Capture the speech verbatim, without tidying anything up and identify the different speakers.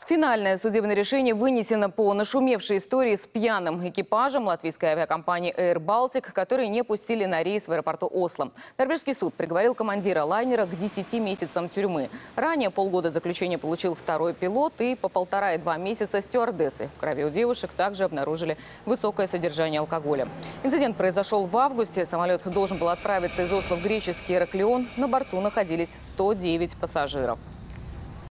Speaker 1: Финальное судебное решение вынесено по нашумевшей истории с пьяным экипажем латвийской авиакомпании Air Baltic, которые не пустили на рейс в аэропорту Осло. Норвежский суд приговорил командира лайнера к десяти месяцам тюрьмы. Ранее полгода заключения получил второй пилот и по полтора и два месяца стюардессы. В крови у девушек также обнаружили высокое содержание алкоголя. Инцидент произошел в августе. Самолет должен был отправиться из Осло в греческий Ираклион. На борту находились сто девять пассажиров.